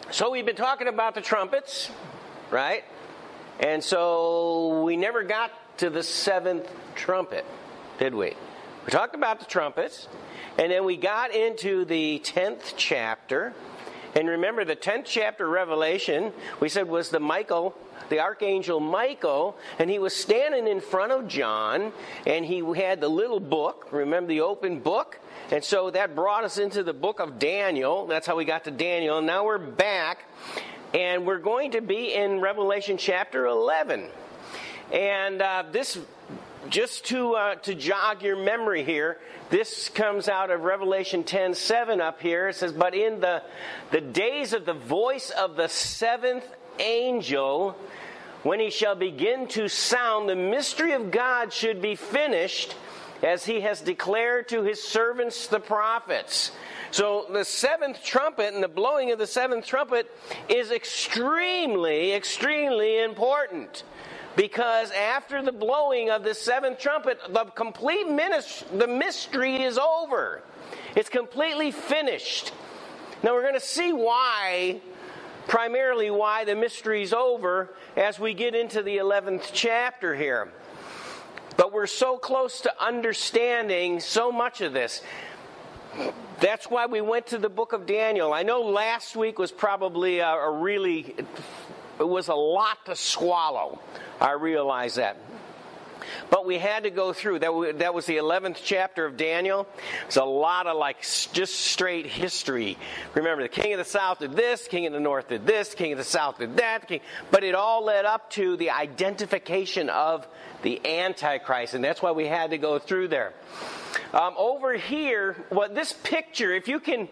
So we've been talking about the trumpets, right? And so we never got to the seventh trumpet, did we? We talked about the trumpets, and then we got into the 10th chapter. And remember, the 10th chapter of Revelation, we said was the archangel Michael, and he was standing in front of John, and he had the little book, remember the open book? And so that brought us into the book of Daniel. That's how we got to Daniel. And now we're back, and we're going to be in Revelation chapter 11. And this, just to jog your memory here, this comes out of Revelation 10:7 up here. It says, "But in the days of the voice of the seventh angel, when he shall begin to sound, the mystery of God should be finished, as he has declared to his servants the prophets." So the seventh trumpet and the blowing of the seventh trumpet is extremely, extremely important. Because after the blowing of the seventh trumpet, the mystery is over. It's completely finished. Now we're going to see primarily why the mystery is over as we get into the 11th chapter here. But we're so close to understanding so much of this. That's why we went to the book of Daniel. I know last week was probably it was a lot to swallow. I realize that. But we had to go through. That was the 11th chapter of Daniel. It's a lot of just straight history. Remember, the king of the south did this, king of the north did this, king of the south did that. But it all led up to the identification of the Antichrist. And that's why we had to go through there. Over here, this picture, if you can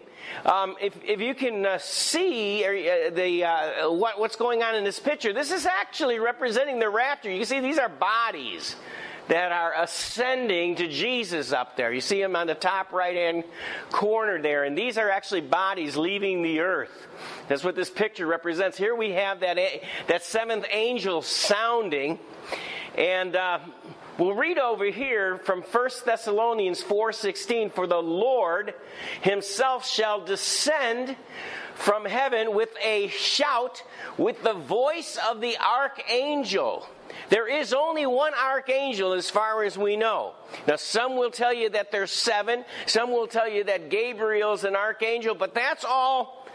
see what's going on in this picture, this is actually representing the rapture. You can see these are bodies that are ascending to Jesus up there. You see them on the top right-hand corner there, and these are actually bodies leaving the earth. That's what this picture represents. Here we have that seventh angel sounding, and we'll read over here from 1 Thessalonians 4:16, "For the Lord himself shall descend from heaven with a shout, with the voice of the archangel." There is only one archangel as far as we know. Now, some will tell you that there's 7. Some will tell you that Gabriel's an archangel, but that's all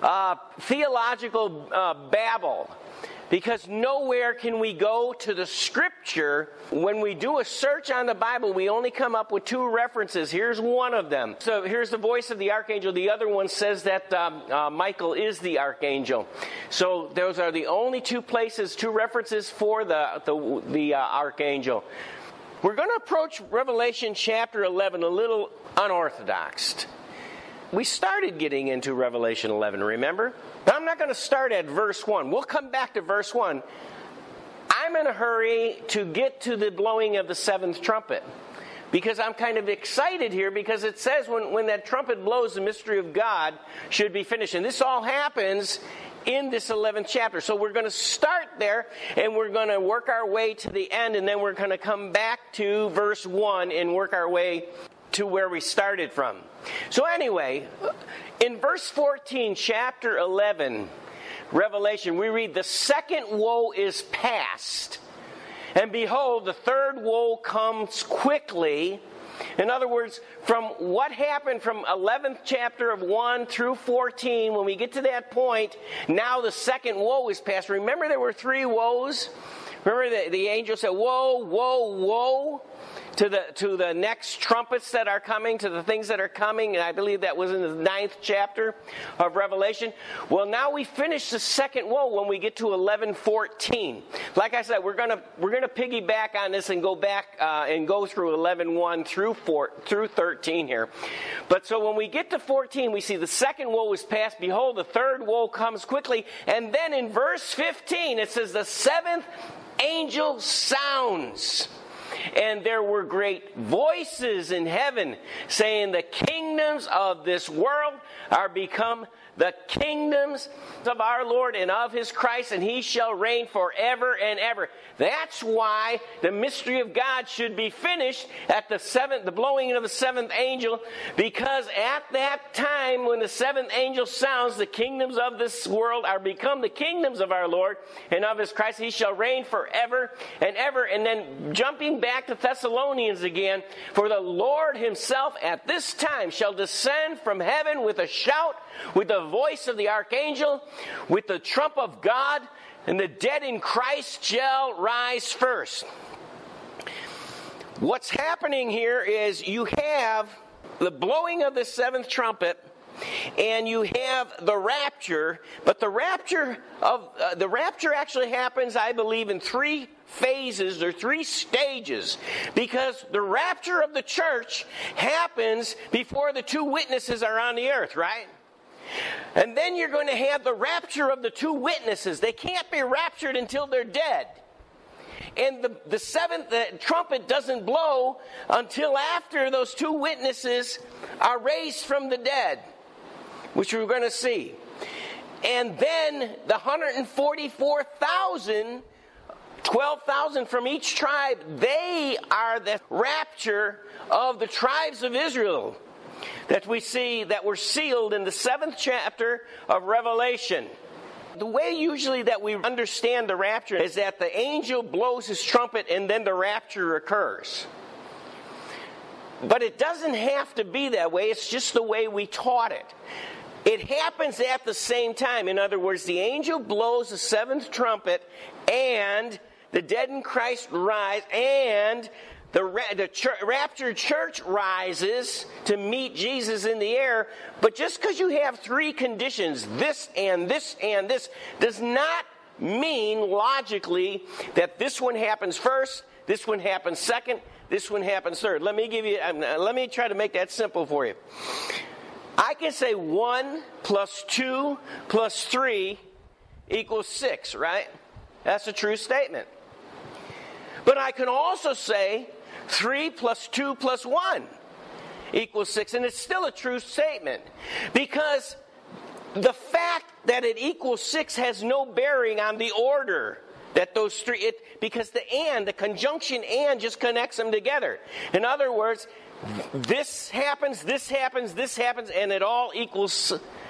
theological babble. Because nowhere can we go to the Scripture. When we do a search on the Bible, we only come up with 2 references. Here's one of them. So here's the voice of the archangel. The other one says that Michael is the archangel. So those are the only 2 places, 2 references for the archangel. We're going to approach Revelation chapter 11 a little unorthodox. We started getting into Revelation 11, remember? But I'm not going to start at verse 1. We'll come back to verse 1. I'm in a hurry to get to the blowing of the 7th trumpet. Because I'm kind of excited here, because it says when that trumpet blows, the mystery of God should be finished. And this all happens in this 11th chapter. So we're going to start there, and we're going to work our way to the end, and then we're going to come back to verse 1 and work our way to where we started from. So anyway, in verse 14, chapter 11, Revelation, we read, "The second woe is past, and behold, the third woe comes quickly." In other words, from what happened from 11th chapter of 1 through 14, when we get to that point, now the second woe is past. Remember there were 3 woes? Remember the angel said, "Woe, woe, woe," to the next trumpets that are coming, to the things that are coming, and I believe that was in the 9th chapter of Revelation. Well, now we finish the second woe when we get to 11:14. Like I said, we're gonna piggyback on this and go back and go through 11:1 through 13 here. But so when we get to 14, we see the second woe is past. Behold, the third woe comes quickly, and then in verse 15 it says the 7th angel sounds. And there were great voices in heaven saying, the kingdoms of this world are become the kingdoms of our Lord and of his Christ, and he shall reign forever and ever. That's why the mystery of God should be finished at the blowing of the seventh angel, because at that time when the seventh angel sounds, the kingdoms of this world are become the kingdoms of our Lord and of his Christ. He shall reign forever and ever. And then jumping back to Thessalonians again, for the Lord himself at this time shall descend from heaven with a shout, with the voice of the archangel, with the trump of God, and the dead in Christ shall rise first. What's happening here is you have the blowing of the seventh trumpet, and you have the rapture. But the rapture actually happens, I believe, in 3 phases or 3 stages, because the rapture of the church happens before the 2 witnesses are on the earth, right? And then you're going to have the rapture of the 2 witnesses. They can't be raptured until they're dead. And the seventh trumpet doesn't blow until after those 2 witnesses are raised from the dead, which we're going to see. And then the 144,000, 12,000 from each tribe, they are the rapture of the tribes of Israel that we see that were sealed in the 7th chapter of Revelation. The way usually that we understand the rapture is that the angel blows his trumpet and then the rapture occurs. But it doesn't have to be that way. It's just the way we taught it. It happens at the same time. In other words, the angel blows the 7th trumpet and the dead in Christ rise, and the raptured church rises to meet Jesus in the air. But just because you have 3 conditions, this and this and this, does not mean logically that this one happens first, this one happens second, this one happens third. Let me try to make that simple for you. I can say 1 plus 2 plus 3 equals 6, right? That's a true statement. But I can also say 3 plus 2 plus 1 equals 6, and it's still a true statement, because the fact that it equals 6 has no bearing on the order that those 3, because the conjunction and just connects them together. In other words, this happens, this happens, this happens, and it all equals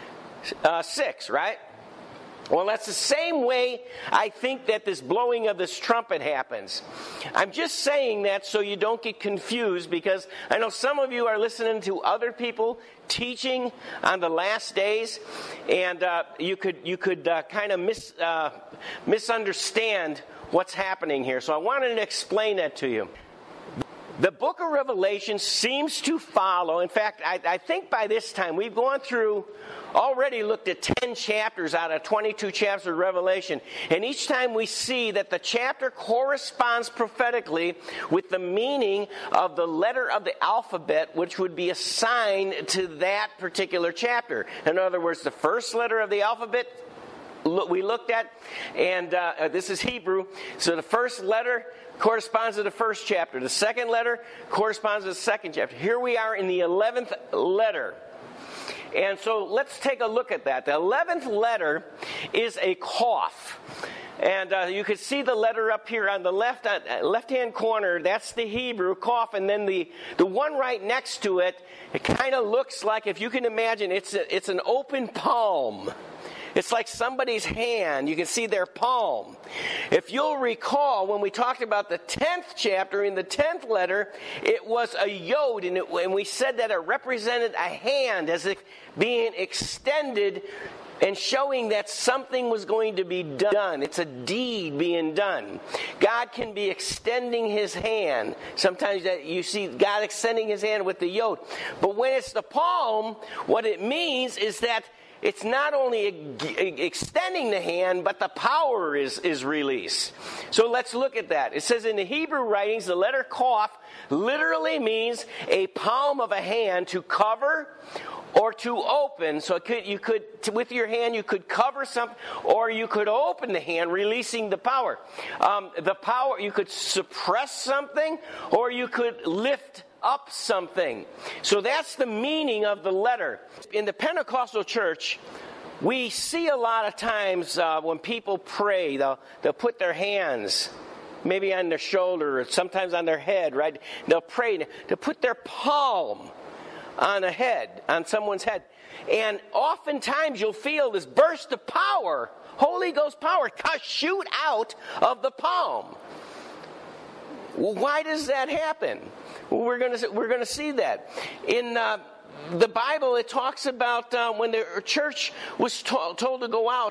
6, right? Well, that's the same way I think that this blowing of this trumpet happens. I'm just saying that so you don't get confused, because I know some of you are listening to other people teaching on the last days, and you could kind of misunderstand what's happening here. So I wanted to explain that to you. The book of Revelation seems to follow. In fact, I think by this time we've already looked at 10 chapters out of 22 chapters of Revelation. And each time we see that the chapter corresponds prophetically with the meaning of the letter of the alphabet, which would be assigned to that particular chapter. In other words, the first letter of the alphabet we looked at, and this is Hebrew. So the first letter corresponds to the first chapter. The second letter corresponds to the second chapter. Here we are in the 11th letter. And so let's take a look at that. The 11th letter is a cough. And you can see the letter up here on the left-hand corner. That's the Hebrew cough. And then the one right next to it, it kind of looks like, if you can imagine, it's an open palm. It's like somebody's hand. You can see their palm. If you'll recall, when we talked about the 10th chapter, in the 10th letter, it was a yod, and we said that it represented a hand as if being extended and showing that something was going to be done. It's a deed being done. God can be extending his hand. Sometimes you see God extending his hand with the yod. But when it's the palm, what it means is that it's not only extending the hand, but the power is released. So let's look at that. It says in the Hebrew writings, the letter Kaf literally means a palm of a hand to cover or to open. So you could, with your hand, you could cover something, or you could open the hand, releasing the power. The power, you could suppress something, or you could lift up something. So that's the meaning of the letter. In the Pentecostal church, we see a lot of times when people pray, they'll put their hands maybe on their shoulder, or sometimes on their head, right? They'll pray to put their palm on a head, on someone's head. And oftentimes you'll feel this burst of power, Holy Ghost power, shoot out of the palm. Well, why does that happen? Well, we're going to see that. In the Bible, it talks about when the church was told to go out,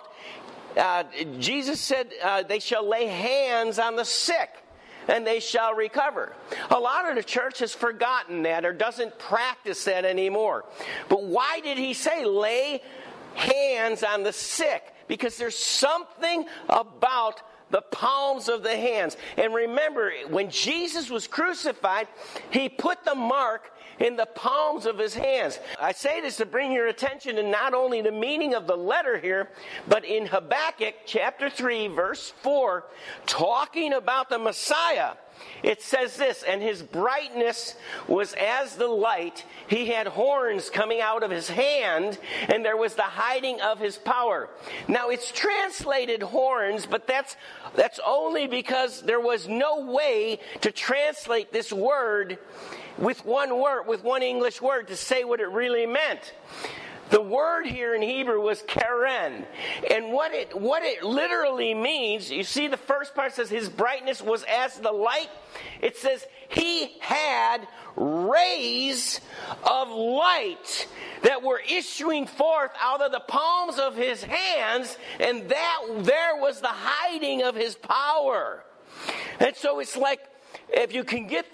Jesus said, they shall lay hands on the sick, and they shall recover. A lot of the church has forgotten that or doesn't practice that anymore. But why did he say lay hands on the sick? Because there's something about the palms of the hands. And remember, when Jesus was crucified, he put the mark in the palms of his hands. I say this to bring your attention to not only the meaning of the letter here, but in Habakkuk chapter 3, verse 4, talking about the Messiah, it says this, and his brightness was as the light. He had horns coming out of his hand, and there was the hiding of his power. Now, it's translated horns, but that's only because there was no way to translate this word with one English word to say what it really meant. The word here in Hebrew was keren. And what it literally means, you see the first part says his brightness was as the light. It says he had rays of light that were issuing forth out of the palms of his hands, and there was the hiding of his power. And so it's like, if you can get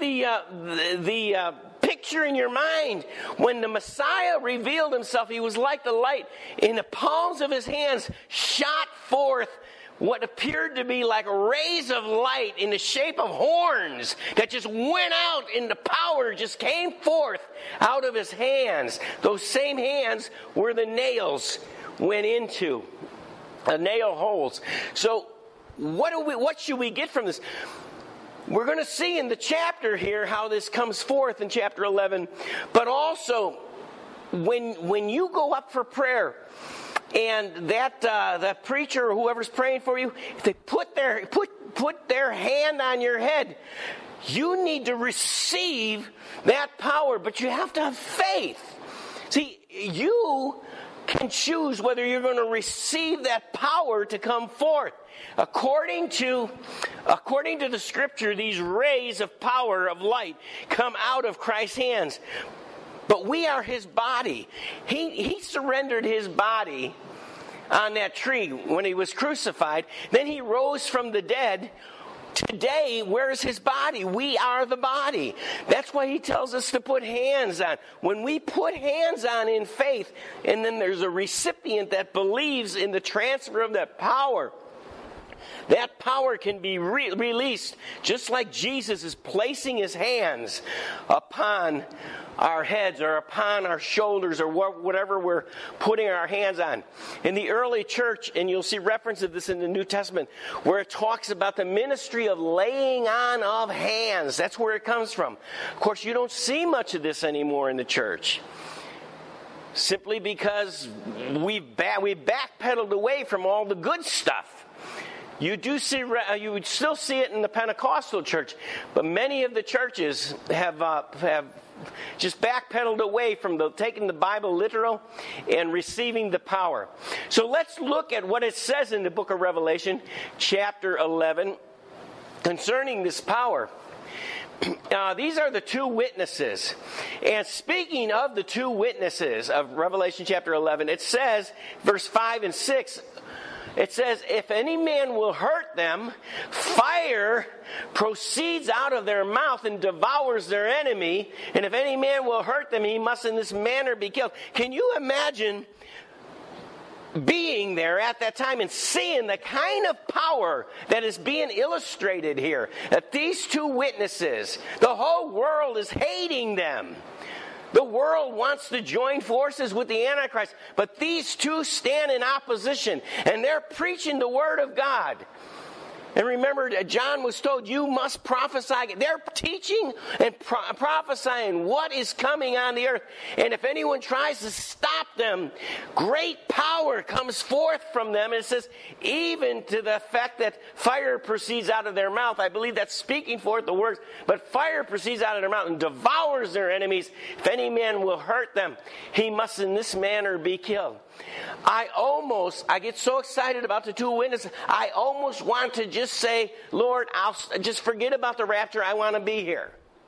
the picture in your mind, when the Messiah revealed himself, he was like the light. In the palms of his hands shot forth what appeared to be like rays of light in the shape of horns that just went out, and the power just came forth out of his hands. Those same hands where the nails went into, the nail holes. So what should we get from this? We're going to see in the chapter here how this comes forth in chapter 11. But also, when you go up for prayer, and that preacher or whoever's praying for you, if they put their hand on your head, you need to receive that power. But you have to have faith. See, you can choose whether you're going to receive that power to come forth. According to the scripture, these rays of power, of light, come out of Christ's hands. But we are his body. He surrendered his body on that tree when he was crucified. Then he rose from the dead. Today, where's his body? We are the body. That's why he tells us to put hands on. When we put hands on in faith, and then there's a recipient that believes in the transfer of that power, that power can be released, just like Jesus is placing his hands upon our heads or upon our shoulders or whatever we're putting our hands on. In the early church, and you'll see reference of this in the New Testament, where it talks about the ministry of laying on of hands. That's where it comes from. Of course, you don't see much of this anymore in the church, simply because we backpedaled away from all the good stuff. You would still see it in the Pentecostal church, but many of the churches have just backpedaled away from taking the Bible literal and receiving the power. So let's look at what it says in the book of Revelation, chapter 11, concerning this power. These are the two witnesses. And speaking of the two witnesses of Revelation chapter 11, it says, verse 5 and 6, it says, if any man will hurt them, fire proceeds out of their mouth and devours their enemy. And if any man will hurt them, he must in this manner be killed. Can you imagine being there at that time and seeing the kind of power that is being illustrated here? That these two witnesses, the whole world is hating them. The world wants to join forces with the Antichrist, but these two stand in opposition, and they're preaching the Word of God. And remember, John was told, you must prophesy. They're teaching and prophesying what is coming on the earth. And if anyone tries to stop them, great power comes forth from them. And it says, even to the effect that fire proceeds out of their mouth. I believe that's speaking forth the words. But fire proceeds out of their mouth and devours their enemies. If any man will hurt them, he must in this manner be killed. I get so excited about the two witnesses, I almost want to just say, Lord, I'll just forget about the rapture. I want to be here.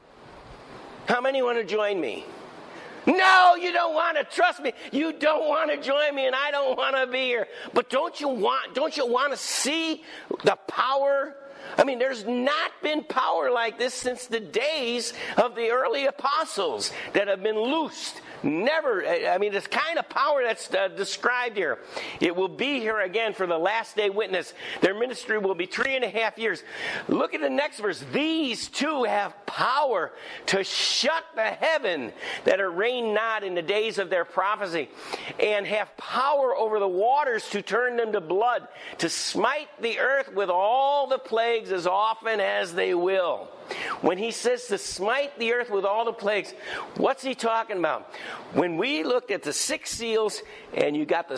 How many want to join me? No, you don't want to. Trust me. You don't want to join me, and I don't want to be here. But don't you want to see the power? I mean, there's not been power like this since the days of the early apostles that have been loosed. Never, I mean, this kind of power that's described here. It will be here again for the last day witness. Their ministry will be 3.5 years. Look at the next verse. These two have power to shut the heaven that it rain not in the days of their prophecy, and have power over the waters to turn them to blood, to smite the earth with all the plagues as often as they will. When he says to smite the earth with all the plagues, what's he talking about? When we looked at the 6 seals, and you got the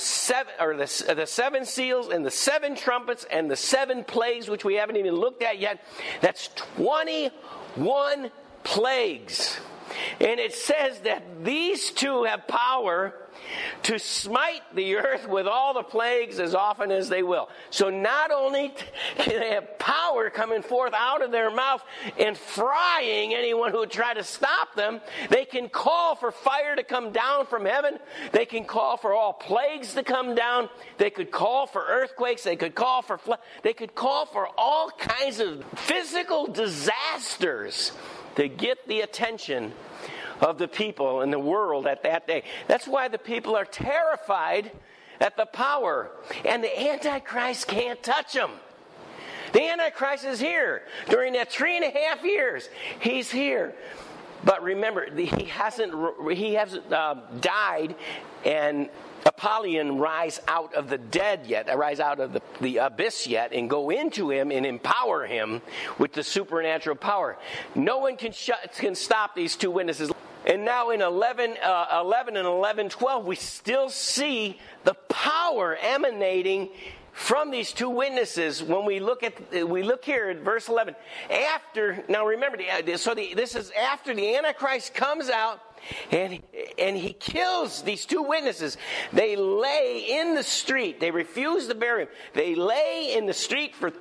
seven seals and the 7 trumpets and the 7 plagues, which we haven't even looked at yet, that's 21 plagues. And it says that these two have power to smite the earth with all the plagues as often as they will. So not only can they have power coming forth out of their mouth and frying anyone who would try to stop them, they can call for fire to come down from heaven. They can call for all plagues to come down. They could call for earthquakes. They could call for flood. They could call for all kinds of physical disasters to get the attention of the people in the world at that day. That's why the people are terrified at the power. And the Antichrist can't touch them. The Antichrist is here. During that 3.5 years, he's here. But remember, he hasn't died and Apollyon rise out of the dead yet, rise out of the abyss yet, and go into him and empower him with the supernatural power. No one can stop these two witnesses. And now in 11 and 11:12, we still see the power emanating from these two witnesses. When we look here at verse 11. Now remember, this is after the Antichrist comes out. And he kills these two witnesses. They lay in the street. They refuse to bury him. They lay in the street for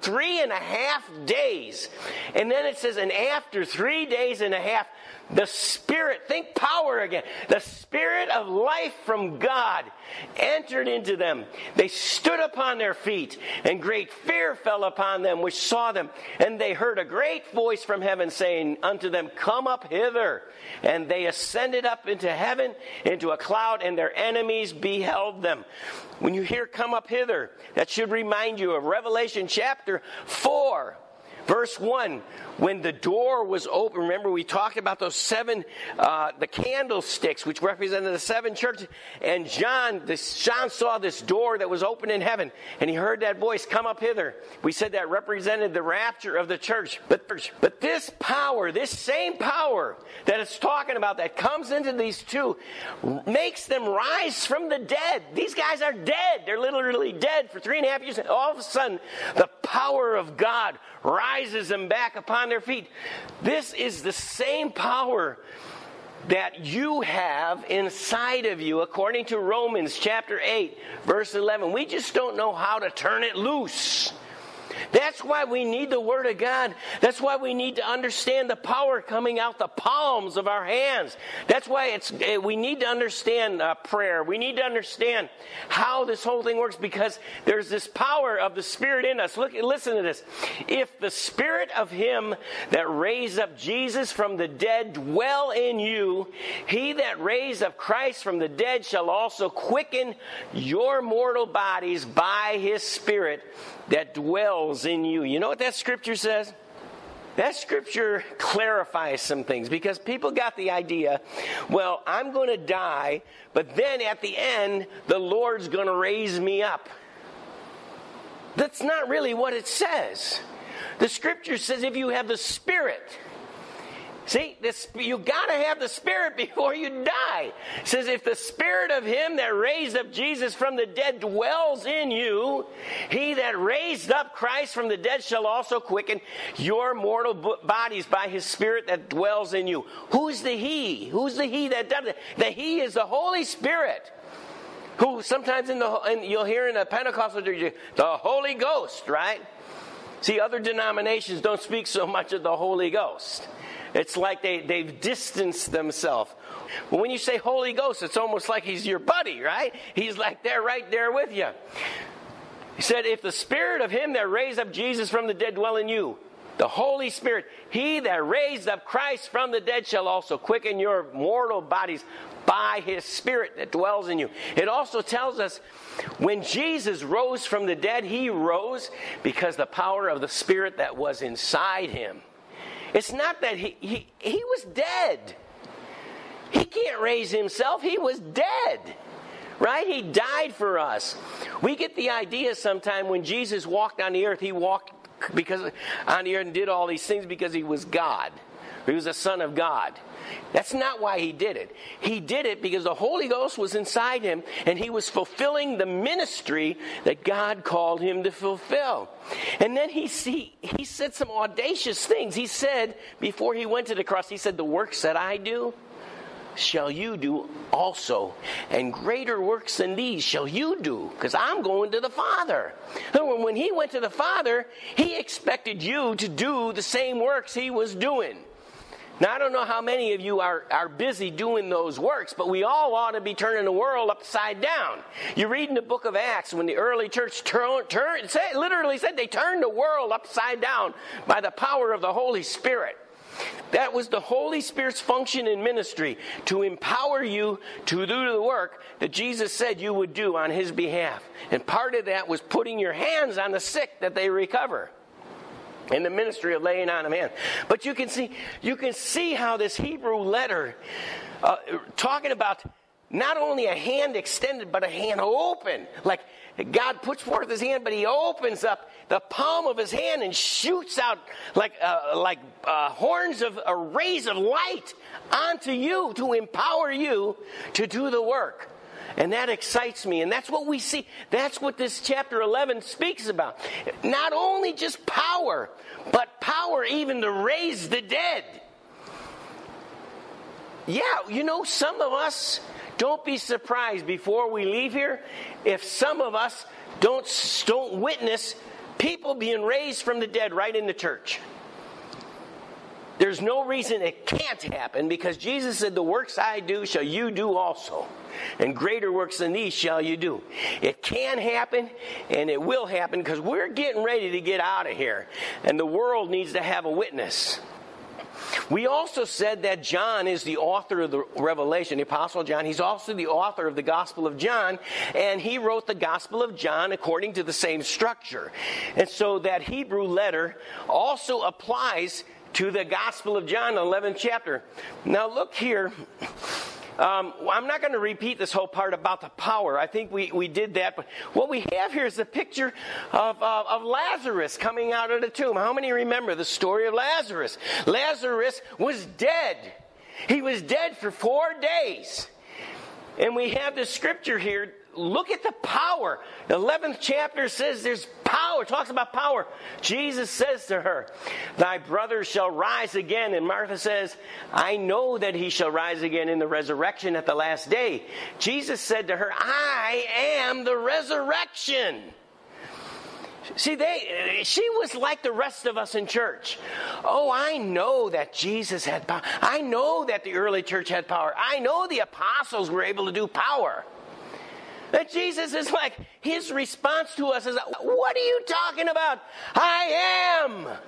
3.5 days. And then it says, and after 3 days and a half, the Spirit, think power again, the Spirit of life from God entered into them. They stood upon their feet, and great fear fell upon them which saw them. And they heard a great voice from heaven saying unto them, come up hither. And they ascended up into heaven, into a cloud, and their enemies beheld them. When you hear come up hither, that should remind you of Revelation chapter 4. Verse 1, when the door was open, remember we talked about those 7, the candlesticks, which represented the 7 churches. And John saw this door that was open in heaven, and he heard that voice, come up hither. We said that represented the rapture of the church. But this power, this same power that it's talking about that comes into these two, makes them rise from the dead. These guys are dead. They're literally dead for 3.5 years. And all of a sudden, the power of God rises them back upon their feet. This is the same power that you have inside of you, according to Romans chapter 8, verse 11. We just don't know how to turn it loose. That's why we need the Word of God. That's why we need to understand the power coming out the palms of our hands. That's why we need to understand prayer. We need to understand how this whole thing works, because there's this power of the Spirit in us. Listen to this. If the Spirit of Him that raised up Jesus from the dead dwell in you, He that raised up Christ from the dead shall also quicken your mortal bodies by His Spirit that dwells in you. You know what that scripture says? That scripture clarifies some things, because people got the idea, well, I'm going to die, but then at the end, the Lord's going to raise me up. That's not really what it says. The scripture says if you have the Spirit, see, you got to have the Spirit before you die. It says, if the Spirit of Him that raised up Jesus from the dead dwells in you, He that raised up Christ from the dead shall also quicken your mortal bodies by His Spirit that dwells in you. Who's the He? Who's the He that does it? The He is the Holy Spirit, who sometimes you'll hear in a Pentecostal church, the Holy Ghost, right? See, other denominations don't speak so much of the Holy Ghost. It's like they've distanced themselves. But when you say Holy Ghost, it's almost like He's your buddy, right? He's like there, right there with you. He said, if the Spirit of Him that raised up Jesus from the dead dwell in you, the Holy Spirit, He that raised up Christ from the dead shall also quicken your mortal bodies by His Spirit that dwells in you. It also tells us when Jesus rose from the dead, He rose because the power of the Spirit that was inside Him. It's not that he was dead. He can't raise Himself. He was dead. Right? He died for us. We get the idea sometime when Jesus walked on the earth, He walked on the earth and did all these things because He was God. He was the Son of God. That's not why He did it. He did it because the Holy Ghost was inside Him, and He was fulfilling the ministry that God called Him to fulfill. And then he said some audacious things. He said, before He went to the cross, He said, the works that I do shall you do also, and greater works than these shall you do, because I'm going to the Father. So when He went to the Father, He expected you to do the same works He was doing. Now, I don't know how many of you are busy doing those works, but we all ought to be turning the world upside down. You read in the book of Acts when the early church literally said they turned the world upside down by the power of the Holy Spirit. That was the Holy Spirit's function in ministry, to empower you to do the work that Jesus said you would do on His behalf. And part of that was putting your hands on the sick that they recover. In the ministry of laying on of hands. But you can see how this Hebrew letter, talking about not only a hand extended, but a hand open. Like God puts forth His hand, but He opens up the palm of His hand and shoots out like horns of rays of light onto you to empower you to do the work. And that excites me. And that's what we see. That's what this chapter 11 speaks about. Not only just power, but power even to raise the dead. Yeah, some of us, don't be surprised before we leave here if some of us don't witness people being raised from the dead right in the church. There's no reason it can't happen, because Jesus said, the works I do shall you do also, and greater works than these shall you do. It can happen, and it will happen, because we're getting ready to get out of here, and the world needs to have a witness. We also said that John is the author of the Revelation, the Apostle John. He's also the author of the Gospel of John, and he wrote the Gospel of John according to the same structure. And so that Hebrew letter also applies to the Gospel of John, the 11th chapter. Now look here. I'm not going to repeat this whole part about the power. I think we did that. But what we have here is a picture of Lazarus coming out of the tomb. How many remember the story of Lazarus? Lazarus was dead. He was dead for 4 days. And we have this scripture here. Look at the power. The 11th chapter says there's power. Talks about power. Jesus says to her, thy brother shall rise again. And Martha says, I know that he shall rise again in the resurrection at the last day. Jesus said to her, I am the resurrection. See, she was like the rest of us in church. Oh, I know that Jesus had power. I know that the early church had power. I know the apostles were able to do power. That Jesus is like, His response to us is, what are you talking about? I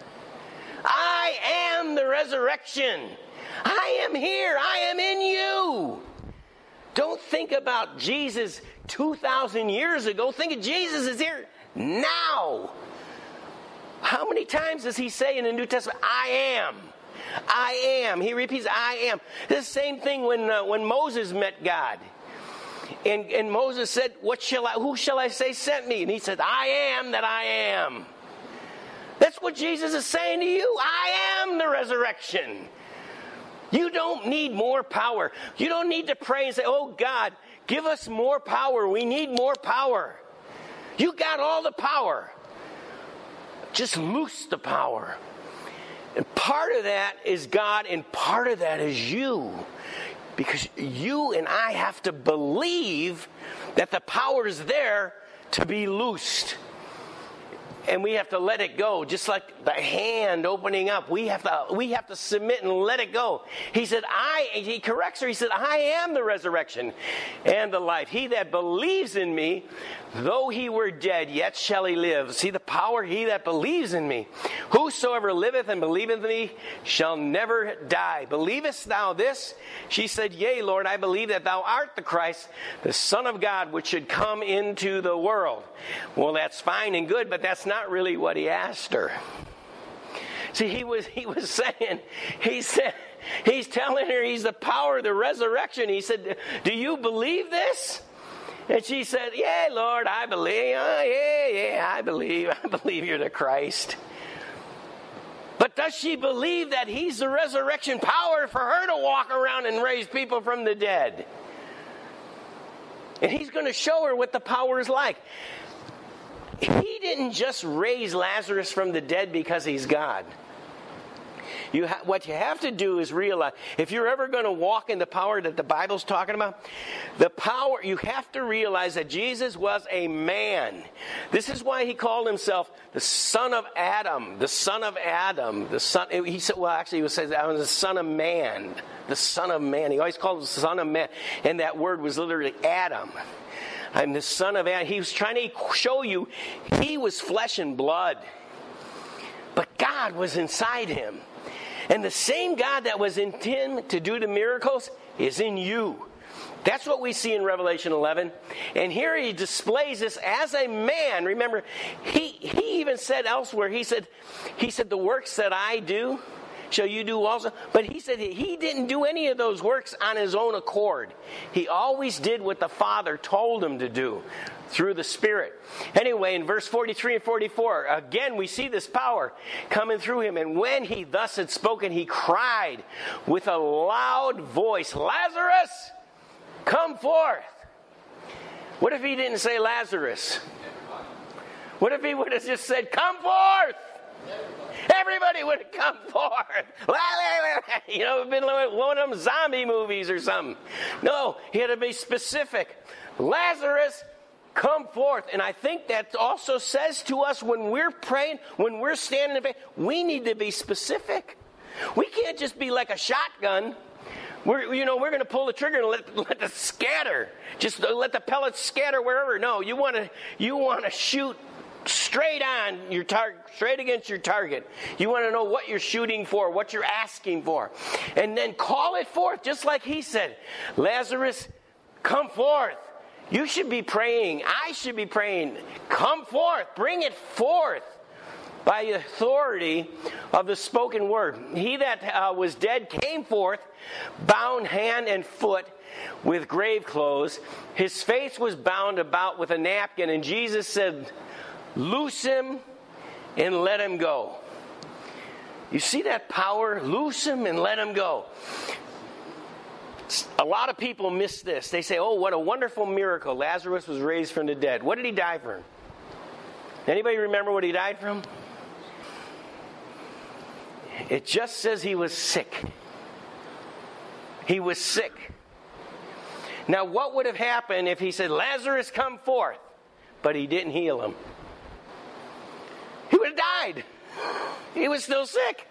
am the resurrection. I am here. I am in you. Don't think about Jesus 2,000 years ago. Think of Jesus is here now. How many times does he say in the New Testament, I am? I am. He repeats, I am. The same thing when Moses met God. And Moses said, who shall I say sent me? And he said, I am that I am. That's what Jesus is saying to you. I am the resurrection. You don't need more power. You don't need to pray and say, oh God, give us more power. We need more power. You got all the power. Just loose the power. And part of that is God, and part of that is you. Because you and I have to believe that the power is there to be loosed. And we have to let it go, just like the hand opening up. We have to submit and let it go. He said, he corrects her. He said, I am the resurrection and the life. He that believes in me, though he were dead, yet shall he live. See the power? He that believes in me. Whosoever liveth and believeth in me shall never die. Believest thou this? She said, yea, Lord, I believe that thou art the Christ, the Son of God, which should come into the world. Well, that's fine and good, but that's not really what he asked her. See, he was saying, he's telling her he's the power of the resurrection. He said, do you believe this? And she said, yeah, Lord, I believe. I believe you're the Christ. But does she believe that he's the resurrection power for her to walk around and raise people from the dead? And he's going to show her what the power is like. He didn't just raise Lazarus from the dead because he's God. What you have to do is realize, if you're ever going to walk in the power that the Bible's talking about, the power, you have to realize that Jesus was a man. This is why he called himself the Son of Adam. The Son of Adam. He said, well, actually, he says, I was the Son of Man. The Son of Man. He always called him the Son of Man. And that word was literally Adam. I'm the Son of Adam. He was trying to show you he was flesh and blood. But God was inside him. And the same God that was in him to do the miracles is in you. That's what we see in Revelation 11. And here he displays this as a man. Remember, he even said elsewhere, he said, the works that I do shall you do also. But he said he didn't do any of those works on his own accord. He always did what the Father told him to do through the Spirit. Anyway, in verse 43 and 44, again we see this power coming through him. And when he thus had spoken, he cried with a loud voice, Lazarus, come forth. What if he didn't say Lazarus? What if he would have just said, come forth? Everybody would have come forth. You know, it'd been like one of them zombie movies or something. No, he had to be specific. Lazarus, come forth. And I think that also says to us when we're praying, when we're standing in faith, we need to be specific. We can't just be like a shotgun. We're going to pull the trigger and let it scatter. Just let the pellets scatter wherever. No, you want to shoot straight on your target, straight against your target. You want to know what you're shooting for, what you're asking for. And then call it forth, just like he said, Lazarus, come forth. You should be praying. I should be praying. Come forth. Bring it forth by the authority of the spoken word. He that was dead came forth, bound hand and foot with grave clothes. His face was bound about with a napkin. And Jesus said, loose him and let him go. You see that power? Loose him and let him go. A lot of people miss this. They say, oh, what a wonderful miracle. Lazarus was raised from the dead. What did he die from? Anybody remember what he died from? It just says he was sick. He was sick. Now, what would have happened if he said, Lazarus, come forth, but he didn't heal him? He would have died. He was still sick.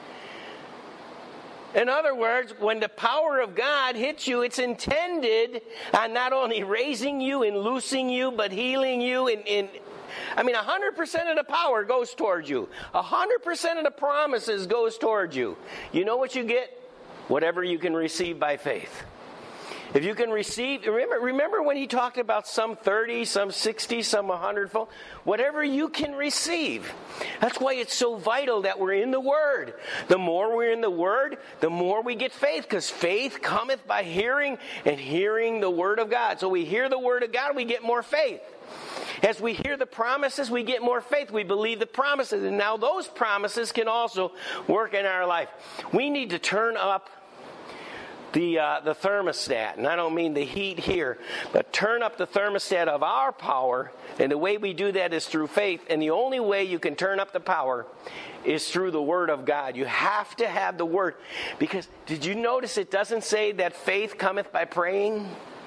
In other words, when the power of God hits you, it's intended on not only raising you and loosing you, but healing you. 100% of the power goes towards you. 100% of the promises goes towards you. You know what you get? Whatever you can receive by faith. If you can receive, remember when he talked about some 30, some 60, some 100-fold? Whatever you can receive. That's why it's so vital that we're in the Word. The more we're in the Word, the more we get faith, because faith cometh by hearing, and hearing the Word of God. So we hear the Word of God, we get more faith. As we hear the promises, we get more faith. We believe the promises. And now those promises can also work in our life. We need to turn up the thermostat. And I don't mean the heat here, but turn up the thermostat of our power. And the way we do that is through faith. And the only way you can turn up the power is through the Word of God. You have to have the Word. Because did you notice it doesn't say that faith cometh by praying?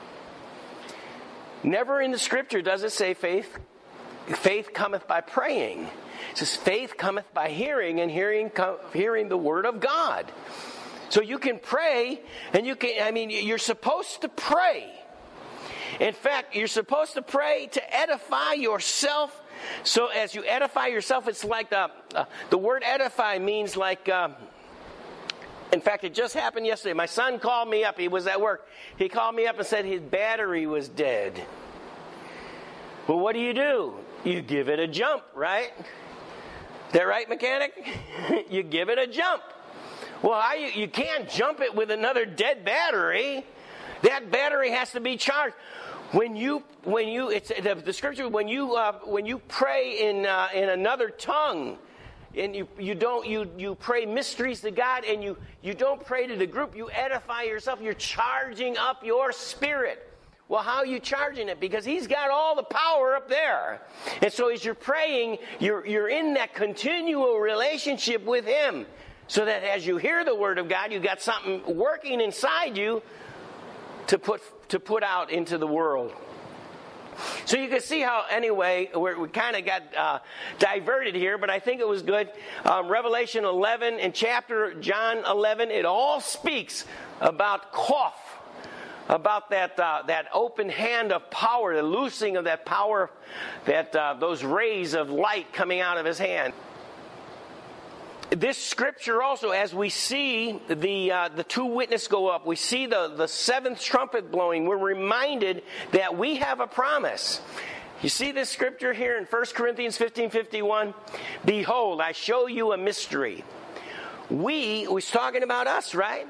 Never in the Scripture does it say faith cometh by praying. It says faith cometh by hearing, and hearing the Word of God. So you can pray, and you're supposed to pray. In fact, you're supposed to pray to edify yourself. So as you edify yourself, it's like the word edify means like... in fact, it just happened yesterday. My son called me up. He was at work. He called me up and said his battery was dead. Well, what do? You give it a jump, right? Is that right, mechanic? You give it a jump. Well, you can't jump it with another dead battery. That battery has to be charged. It's the scripture. When you pray in another tongue, and you pray mysteries to God, and you don't pray to the group. You edify yourself. You're charging up your spirit. Well, how are you charging it? Because He's got all the power up there. And so as you're praying, you're in that continual relationship with Him. So that as you hear the Word of God, you've got something working inside you to put out into the world. So you can see how, anyway, we kind of got diverted here, but I think it was good. Revelation 11 and John 11, it all speaks about cough, about that open hand of power, the loosing of that power, those rays of light coming out of His hand. This scripture also, as we see the two witnesses go up, we see the seventh trumpet blowing, we're reminded that we have a promise. You see this scripture here in 1 Corinthians 15:51? Behold, I show you a mystery. He's talking about us, right?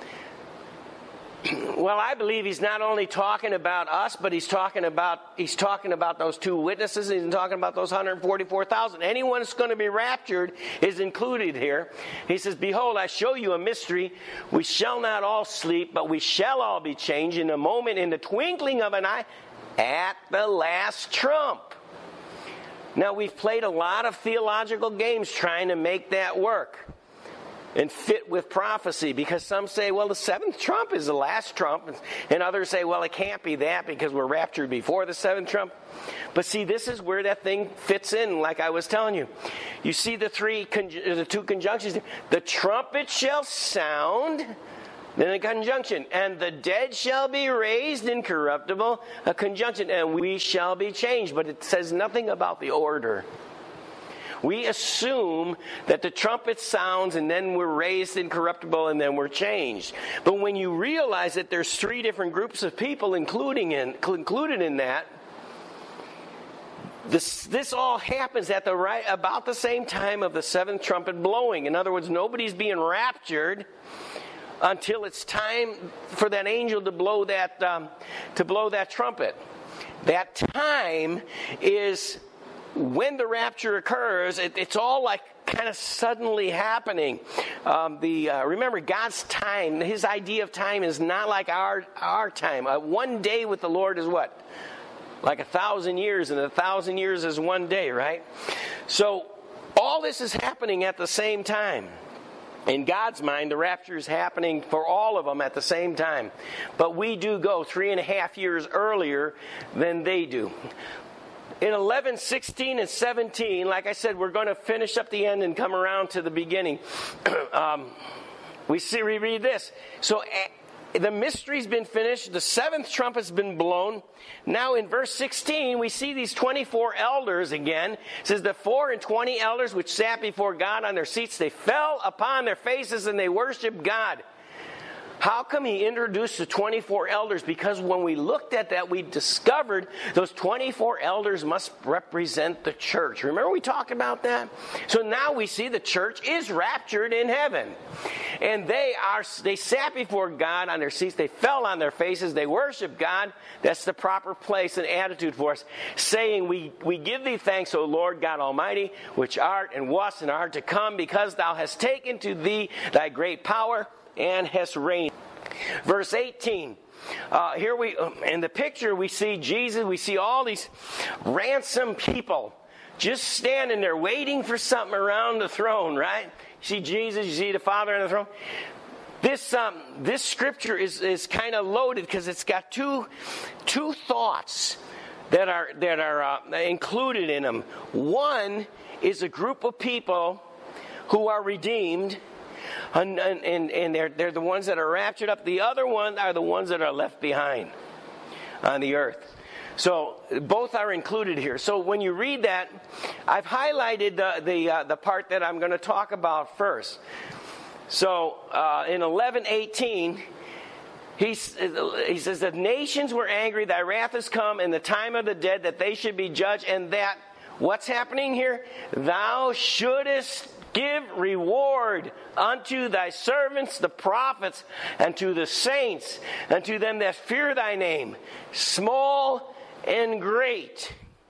Well, I believe he's not only talking about us, but he's talking about those two witnesses. He's talking about those 144,000. Anyone that's going to be raptured is included here. He says, behold, I show you a mystery. We shall not all sleep, but we shall all be changed in a moment, in the twinkling of an eye, at the last trump. Now, we've played a lot of theological games trying to make that work and fit with prophecy, because some say, well, the seventh trump is the last trump, and others say, well, it can't be that because we're raptured before the seventh trump. But see, this is where that thing fits in, like I was telling you. You see the two conjunctions. The trumpet shall sound, then a conjunction, and the dead shall be raised incorruptible, a conjunction, and we shall be changed. But it says nothing about the order. We assume that the trumpet sounds and then we're raised incorruptible and then we're changed. But when you realize that there's three different groups of people included in that, this all happens at about the same time of the seventh trumpet blowing. In other words, nobody's being raptured until it's time for that angel to blow that trumpet. That time is when the rapture occurs. It's all like kind of suddenly happening. Remember, God's time, His idea of time is not like our time. One day with the Lord is what? Like 1,000 years, and 1,000 years is one day, right? So all this is happening at the same time. In God's mind, the rapture is happening for all of them at the same time. But we do go 3.5 years earlier than they do. In 11, 16, and 17, like I said, we're going to finish up the end and come around to the beginning. We read this. So the mystery's been finished. The seventh trumpet's been blown. Now in verse 16, we see these 24 elders again. It says, the 24 elders which sat before God on their seats, they fell upon their faces and they worshiped God. How come he introduced the 24 elders? Because when we looked at that, we discovered those 24 elders must represent the church. Remember we talked about that? So now we see the church is raptured in heaven. And they sat before God on their seats. They fell on their faces. They worshiped God. That's the proper place and attitude for us. Saying, we give thee thanks, O Lord God Almighty, which art and wast and art to come, because thou hast taken to thee thy great power and hast reigned. Verse 18. Here in the picture we see Jesus. We see all these ransomed people just standing there waiting for something around the throne, right? You see Jesus, you see the Father on the throne. This scripture is kind of loaded because it's got two thoughts that are included in them. One is a group of people who are redeemed, and they're the ones that are raptured up. The other one are the ones that are left behind on the earth. So both are included here. So when you read that, I've highlighted the part that I'm going to talk about first. So in 11:18, he says, the nations were angry, thy wrath is come, and the time of the dead, that they should be judged, and that, what's happening here? Thou shouldest give reward unto thy servants, the prophets, and to the saints, and to them that fear thy name, small and great.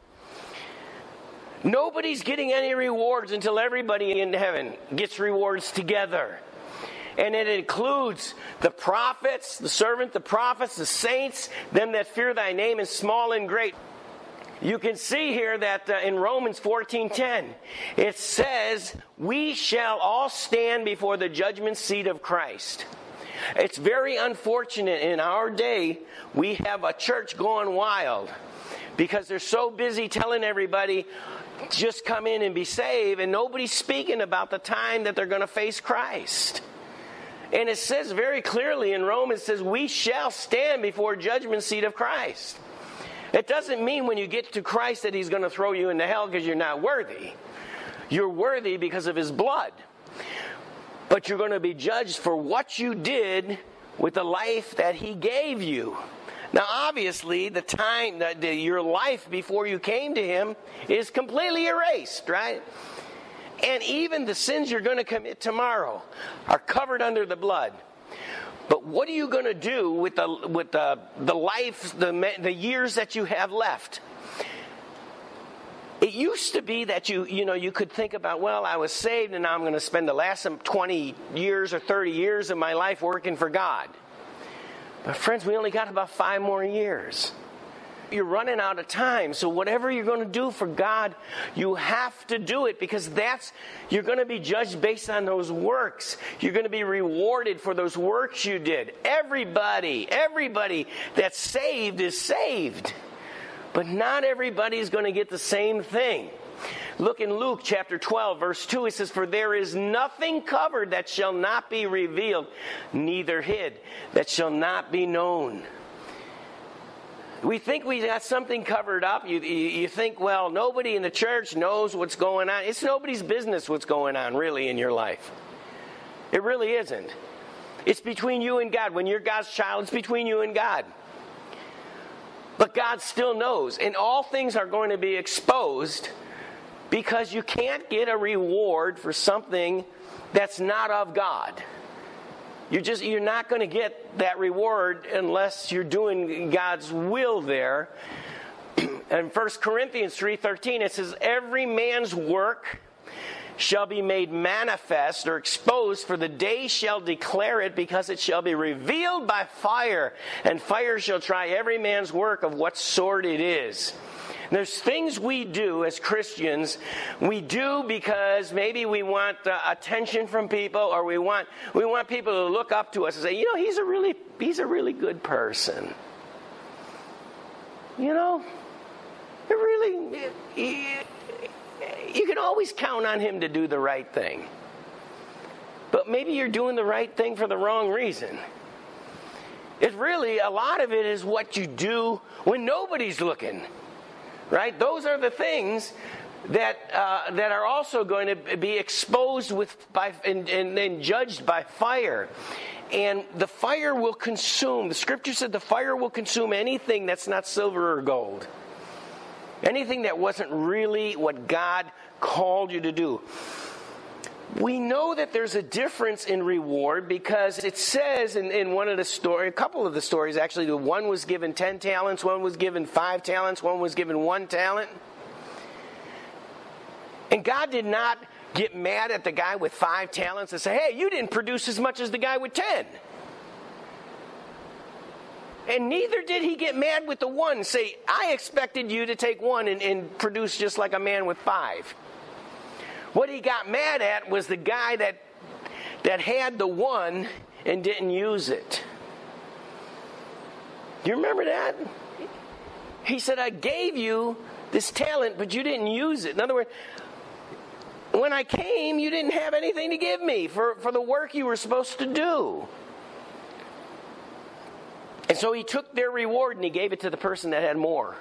Nobody's getting any rewards until everybody in heaven gets rewards together. And it includes the prophets, the servant, the prophets, the saints, them that fear thy name, and small and great. You can see here that in Romans 14:10, it says, we shall all stand before the judgment seat of Christ. It's very unfortunate in our day we have a church going wild because they're so busy telling everybody, just come in and be saved, and nobody's speaking about the time that they're going to face Christ. And it says very clearly in Romans, it says, we shall stand before judgment seat of Christ. It doesn't mean when you get to Christ that he's going to throw you into hell because you're not worthy. You're worthy because of his blood. But you're going to be judged for what you did with the life that he gave you. Now, obviously, the time, your life before you came to him is completely erased, right? And even the sins you're going to commit tomorrow are covered under the blood. But what are you going to do with the life, the years that you have left? It used to be that you could think about, well, I was saved and now I'm going to spend the last 20 years or 30 years of my life working for God. But friends, we only got about 5 more years. You're running out of time. So whatever you're going to do for God, you have to do it, because you're going to be judged based on those works. You're going to be rewarded for those works you did. Everybody that's saved is saved. But not everybody is going to get the same thing. Look in Luke chapter 12, verse 2. It says, for there is nothing covered that shall not be revealed, neither hid that shall not be known. We think we got something covered up. You think, well, nobody in the church knows what's going on. It's nobody's business what's going on, really, in your life. It really isn't. It's between you and God. When you're God's child, it's between you and God. But God still knows. And all things are going to be exposed, because you can't get a reward for something that's not of God. You're not going to get that reward unless you're doing God's will there. In 1 Corinthians 3:13, it says, every man's work shall be made manifest or exposed, for the day shall declare it, because it shall be revealed by fire, and fire shall try every man's work of what sort it is. And there's things we do as Christians, we do because maybe we want attention from people, or we want people to look up to us and say, he's a really good person. You can always count on him to do the right thing. But maybe you're doing the right thing for the wrong reason. A lot of it is what you do when nobody's looking. Right? Those are the things that are also going to be exposed and judged by fire. And the fire will consume. The scripture said the fire will consume anything that's not silver or gold. Anything that wasn't really what God called you to do. We know that there's a difference in reward because it says in one of the stories, a couple of the stories actually, the one was given 10 talents, one was given 5 talents, one was given 1 talent. And God did not get mad at the guy with 5 talents and say, hey, you didn't produce as much as the guy with 10. And neither did he get mad with the one and say, I expected you to take 1 and produce just like a man with 5. What he got mad at was the guy that had the 1 and didn't use it. Do you remember that? He said, I gave you this talent, but you didn't use it. In other words, when I came, you didn't have anything to give me for the work you were supposed to do. And so he took their reward and he gave it to the person that had more.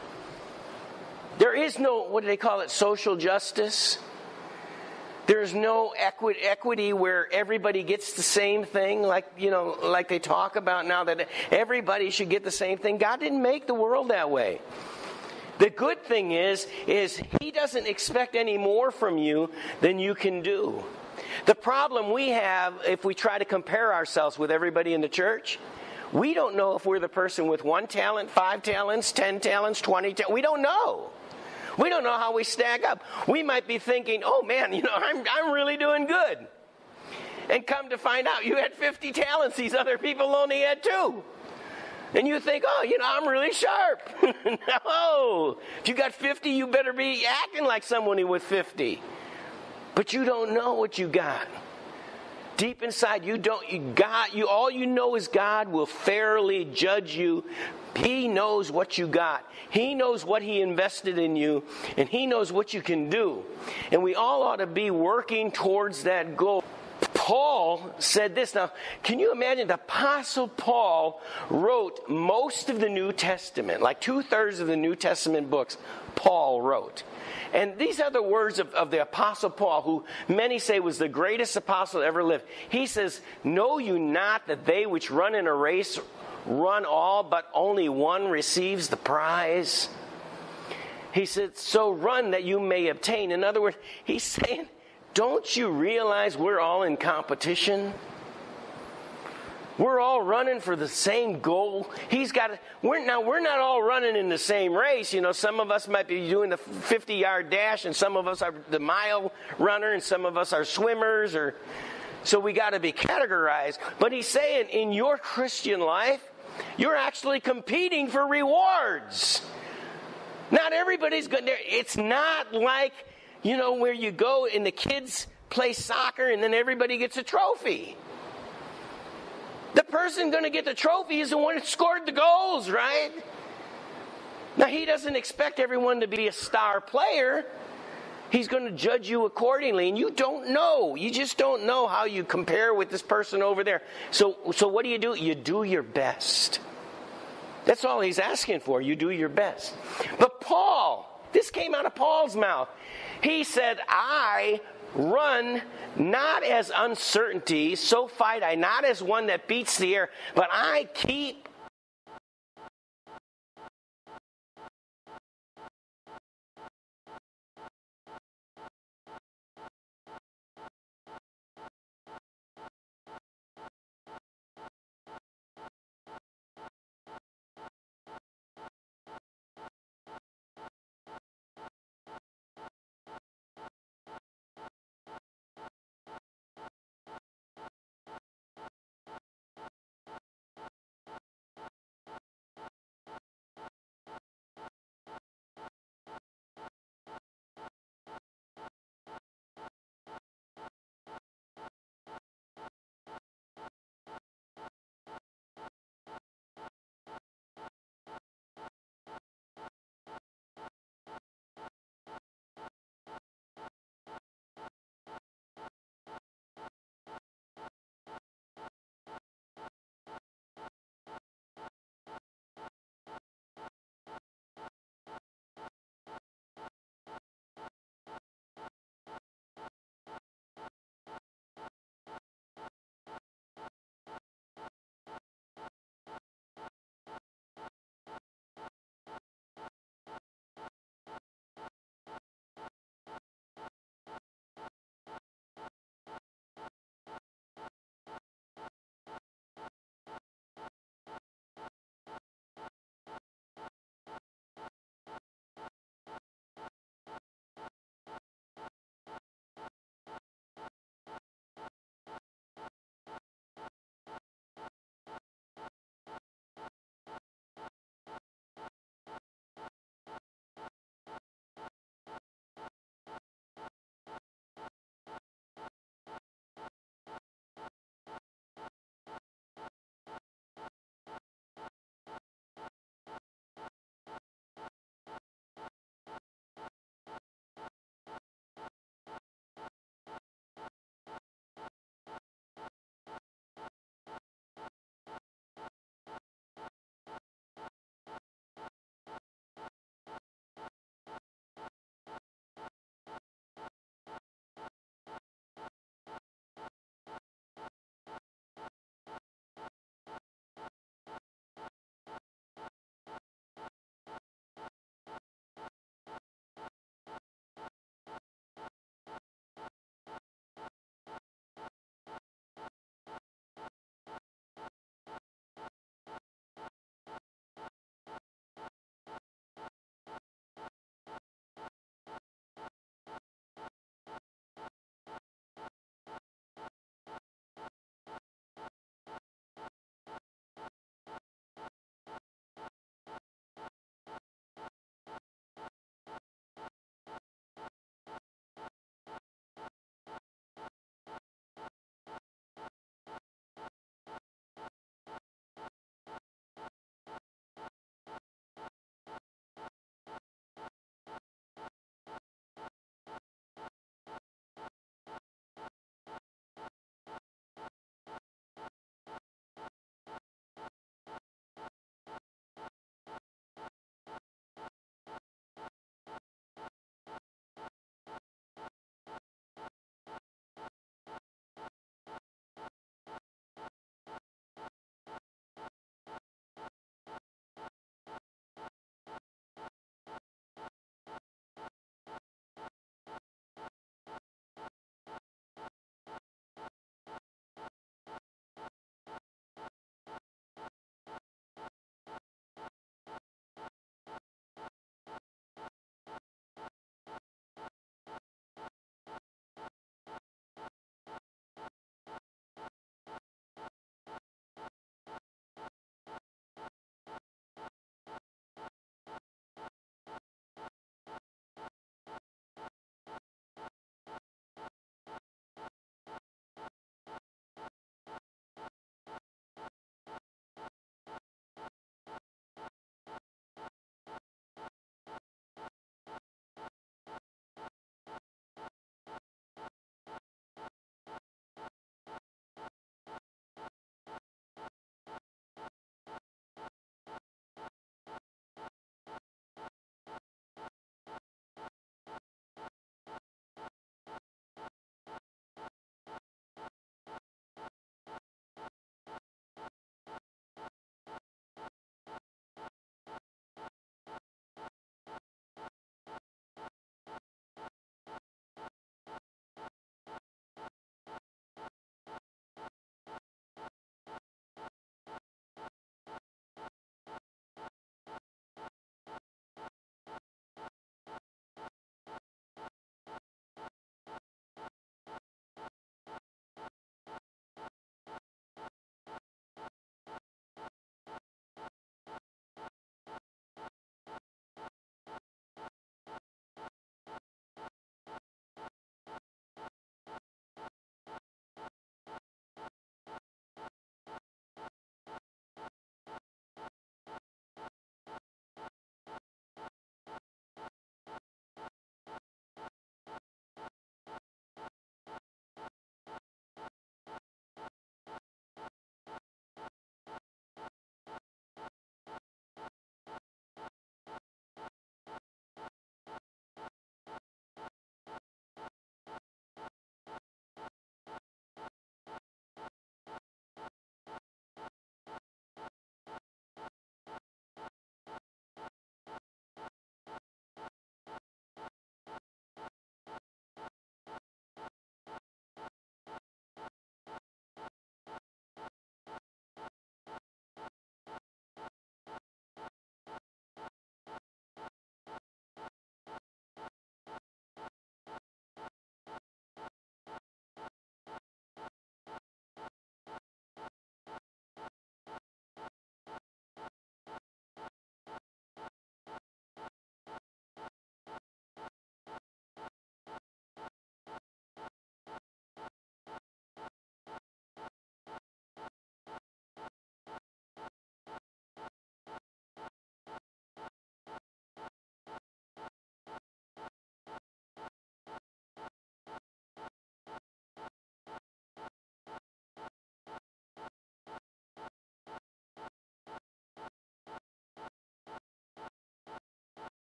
There is no, what do they call it, social justice. There's no equity where everybody gets the same thing, like they talk about now, that everybody should get the same thing. God didn't make the world that way. The good thing is He doesn't expect any more from you than you can do. The problem we have, if we try to compare ourselves with everybody in the church, we don't know if we're the person with 1 talent, 5 talents, 10 talents, 20 talents. We don't know. We don't know how we stack up. We might be thinking, oh man, I'm really doing good. And come to find out, you had 50 talents, these other people only had 2. And you think, oh, I'm really sharp. No, if you got 50, you better be acting like someone with 50. But you don't know what you got. Deep inside, all you know is God will fairly judge you. He knows what you got. He knows what He invested in you, and He knows what you can do. And we all ought to be working towards that goal. Paul said this. Now, can you imagine? The Apostle Paul wrote most of the New Testament, like 2/3 of the New Testament books, Paul wrote. And these are the words of the Apostle Paul, who many say was the greatest apostle that ever lived. He says, know you not that they which run in a race run all, but only one receives the prize? He said, so run that you may obtain. In other words, he's saying, don't you realize we're all in competition? We're all running for the same goal. We're not all running in the same race. Some of us might be doing the 50-yard dash, and some of us are the mile runner, and some of us are swimmers. So we got to be categorized. But he's saying, in your Christian life, you're actually competing for rewards. Not everybody's good. It's not like, where you go and the kids play soccer and then everybody gets a trophy. The person going to get the trophy is the one that scored the goals, right? Now, He doesn't expect everyone to be a star player. He's going to judge you accordingly, and you don't know. You just don't know how you compare with this person over there. So what do? You do your best. That's all He's asking for. You do your best. But Paul, this came out of Paul's mouth. He said, I run not as uncertainty, so fight I not as one that beats the air, but I keep